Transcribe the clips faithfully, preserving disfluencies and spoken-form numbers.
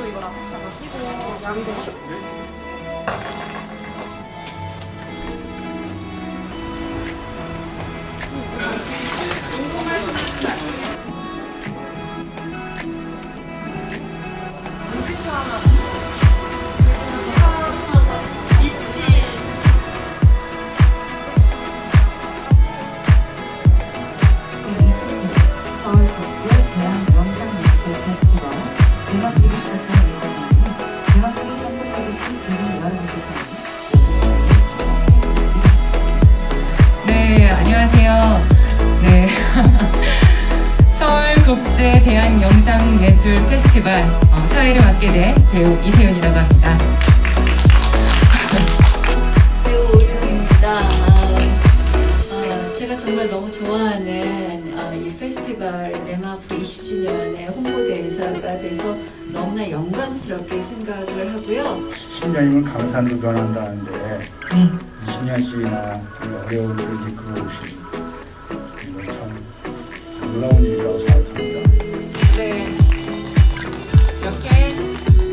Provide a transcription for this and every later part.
또 이걸 앞에다가 끼고 양도 네, 안녕하세요. 네. 서울국제 대한영상예술 페스티벌 어, 사회를 맡게 된 배우 이세윤이라고 합니다. 배우 오윤호입니다. 아, 아, 제가 정말 너무 좋아하는 아, 이 페스티벌 네마프 이십 주년의 홍보대사가 돼서 너무나 영광스럽게 생각을 하고요. 십 년이면 강산도 변한다는데 네. 이십 년씩이나 어려운 일을 이끌어 오신 이거 참 놀라운 일이라고 생각합니다. 네. 이렇게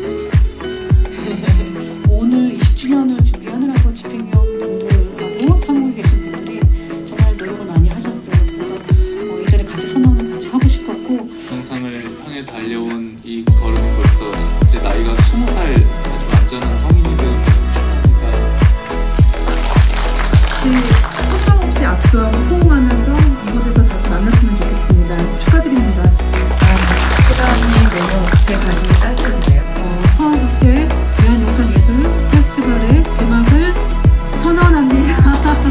오늘 이십 주년을 준비하느라고 집행위원 분들하고 사무에 계신 분들이 정말 노력을 많이 하셨어요. 그래서 어, 이전에 같이 선언을 같이 하고 싶었고 영상을 향해 달려온 이 걸음이 벌써 이제 나이가 스무 살 아주 완전한 성인이 되었다는 축하합니다. 같이 소감 없이 악수하고 포옹하면서 이곳에서 다시 만났으면 좋겠습니다. 축하드립니다. 아, 소감이 너무 제 가슴이 따뜻해지네요. 어, 서울국제 대한영상예술 페스티벌의 개막을 선언합니다.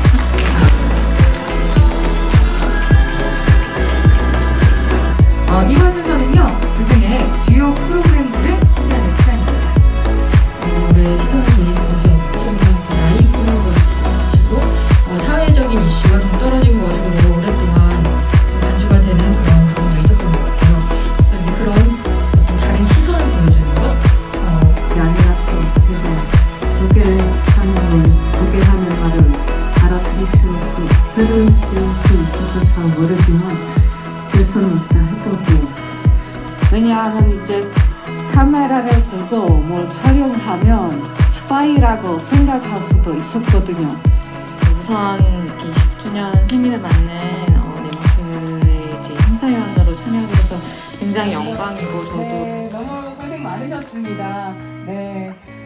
어, 이번 순서는요, 그중에 주요 프로그램들을 소개하는 시간입니다. 어, 올해 시선을 돌리는 것이 없고 이렇게 나이 끄는 것이고 어, 사회적인 이슈가 좀 떨어진 것으로 오랫동안 간주가 되는 그런 부분도 있었던 것 같아요. 그래서 그런 어떤 다른 시선을 보여주는 것. 어, 아니라서 제가 소개를 하는 걸 소개하는 말을 알아들을 수 없어 들을 수 있어서 잘 모르지만 최선을 다해보고 왜냐하면 이제 카메라를 들고 뭘 촬영하면 스파이라고 생각할 수도 있었거든요. 우선 이렇게 이십 주년 생일에 맞는 어, 네마프의 이제 심사위원으로 참여하게 돼서 굉장히 영광이고 저도 네, 너무 고생 많으셨습니다. 네.